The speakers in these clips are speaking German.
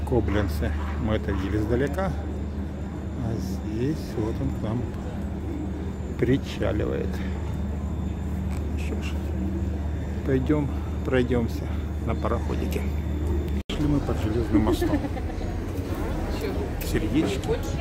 Кобленце. Мы это видели издалека. А здесь вот он к нам причаливает. Что ж, пойдем пройдемся на пароходике. Шли мы под железным мостом. Сердечки.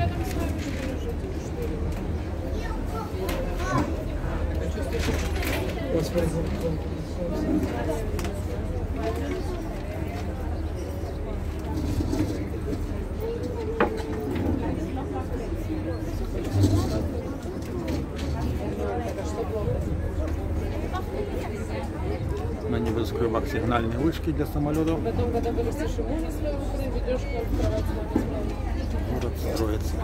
На Невельской ВАК сигнальные вышки для самолетов. Город строится.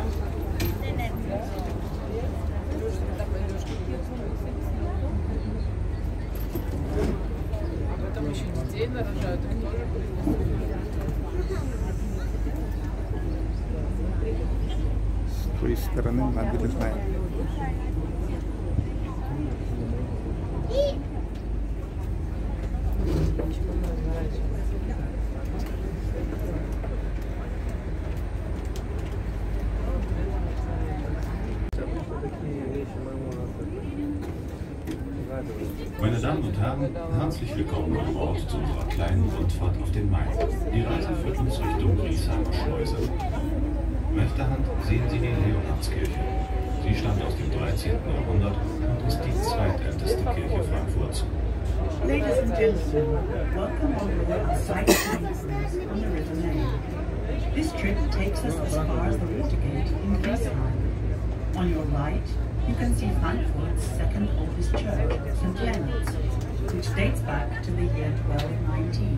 А потом еще детей нарожают, их тоже будет. С той стороны набережная. Meine Damen und Herren, herzlich willkommen an Bord zu unserer kleinen Rundfahrt auf den Main. Die Reise führt uns Richtung Griesheimer Schleuse. Rechter Hand sehen Sie die Leonhardskirche. Sie stammt aus dem 13. Jahrhundert und ist die zweitälteste Kirche Frankfurts. Ladies and gentlemen, welcome on board our sightseeing cruise on the River Main. This trip takes us as far as the Watergate in Griesheim. On your right, you can see Frankfurt's second oldest church, St. Leonard's, which dates back to the year 1219.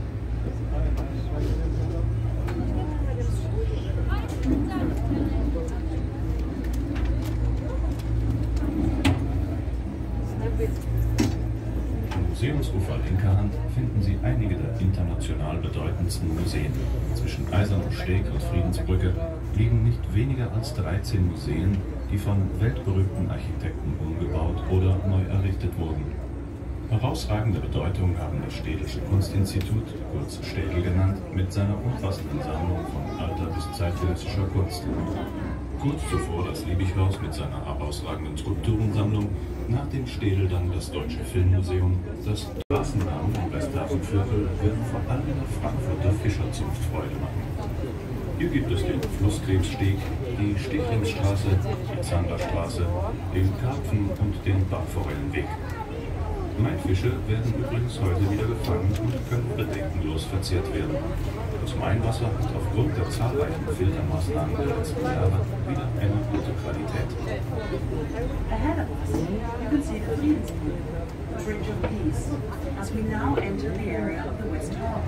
Am Museumsufer linker Hand finden Sie einige der international bedeutendsten Museen. Zwischen Eisernem Steg und Friedensbrücke liegen nicht weniger als 13 Museen, die von weltberühmten Architekten umgebaut oder neu errichtet wurden. Herausragende Bedeutung haben das Städtische Kunstinstitut, kurz Städel genannt, mit seiner umfassenden Sammlung von alter bis zeitgenössischer Kunst. Kurz zuvor das Liebighaus mit seiner herausragenden Skulpturensammlung, nach dem Städel dann das Deutsche Filmmuseum. Das Straßennamen im Westhafenviertel werden vor allem der Frankfurter Fischerzunft Freude machen. Hier gibt es den Flusskrebssteg, die Stechlingstraße, die Zanderstraße, den Karpfen- und den Barforellenweg. Mainfische werden übrigens heute wieder gefangen und können bedenkenlos verzehrt werden. Das Mainwasser hat aufgrund der zahlreichen Filtermaßnahmen der letzten Jahre wieder eine gute Qualität. Ahead of us, you can see the Friedensbrücke, the Bridge of Peace, as we now enter the area of the West Harbour.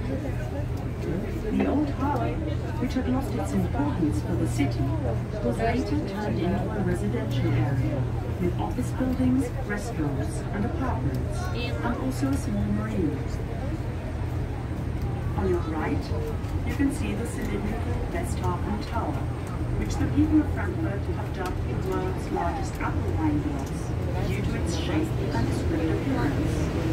The old harbour, which had lost its importance for the city, was later turned into a residential area, with office buildings, restaurants and apartments, and also a small marina. On your right, you can see the cylindrical Westhafen Tower, which the people of Frankfurt have dubbed the world's largest apple wine glass, due to its shape and its rude appearance.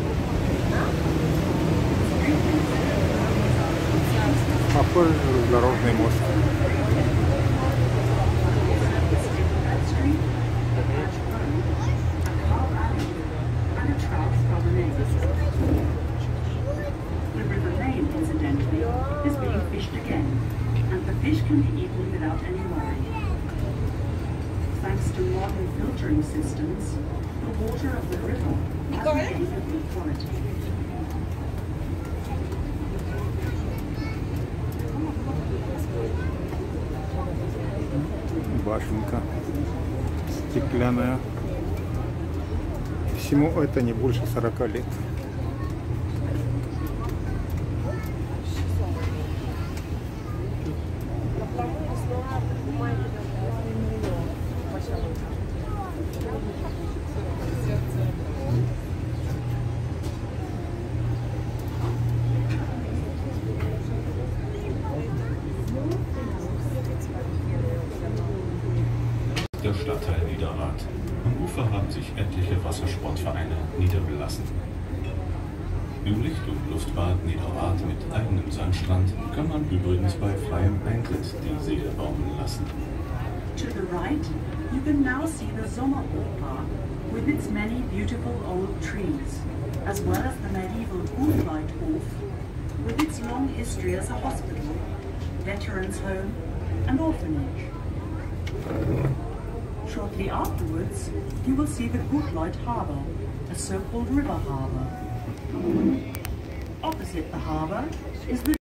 Похоже на дорожный мост. The River Main, incidentally, is being fished again, and the fish can be eaten without any worry. Thanks to modern filtering systems, the water of the river has regained a good quality. Башенка стеклянная. Всему это не больше 40 лет. Der Stadtteil Niederrad. Am Ufer haben sich etliche Wassersportvereine niedergelassen. Im Licht- und Luftbad Niederrad mit eigenem Sandstrand kann man übrigens bei freiem Eintritt die Seele baumeln lassen. To the right, you can now see the Sommerhof Park with its many beautiful old trees, as well as the medieval Gutleithof with its long history as a hospital, veterans' home and orphanage. Shortly afterwards, you will see the Gutleit Harbour, a so-called river harbour. Opposite the harbour is the